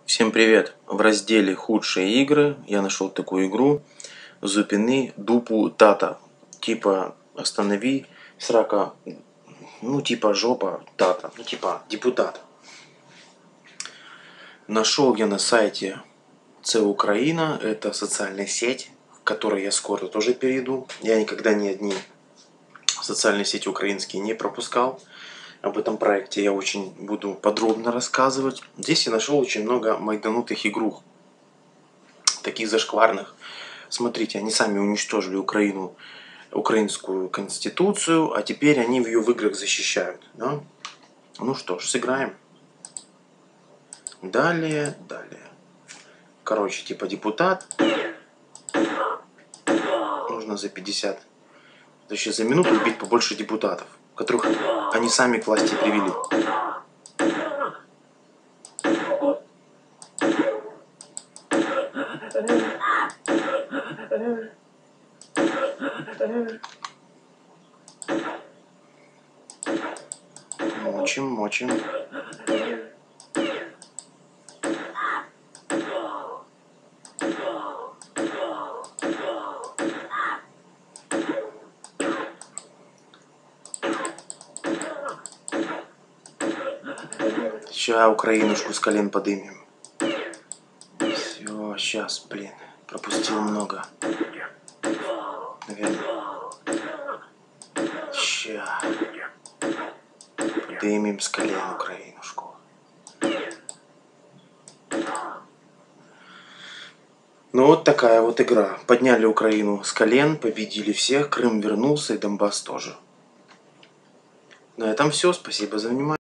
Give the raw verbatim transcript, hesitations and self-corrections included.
Всем привет! В разделе «Худшие игры» я нашел такую игру «Зупини дупу тата». Типа «Останови срака», ну типа «Жопа тата», ну типа «Депутат». Нашел я на сайте Це Украина, это социальная сеть, в которой я скоро тоже перейду. Я никогда ни одни социальные сети украинские не пропускал. Об этом проекте я очень буду подробно рассказывать. Здесь я нашел очень много майданутых игрух, таких зашкварных. Смотрите, они сами уничтожили Украину, украинскую конституцию, а теперь они в ее в играх защищают. Да? Ну что ж, сыграем. Далее, далее. Короче, типа депутат. Нужно за пятьдесят, точнее за минуту убить побольше депутатов, которых они сами к власти привели. Мочим, мочим. Сейчас Украинушку с колен подымем. Все, сейчас, блин, пропустил много. Наверное. Ща. Подымем с колен Украинушку. Ну вот такая вот игра. Подняли Украину с колен, победили всех, Крым вернулся и Донбасс тоже. На этом все. Спасибо за внимание.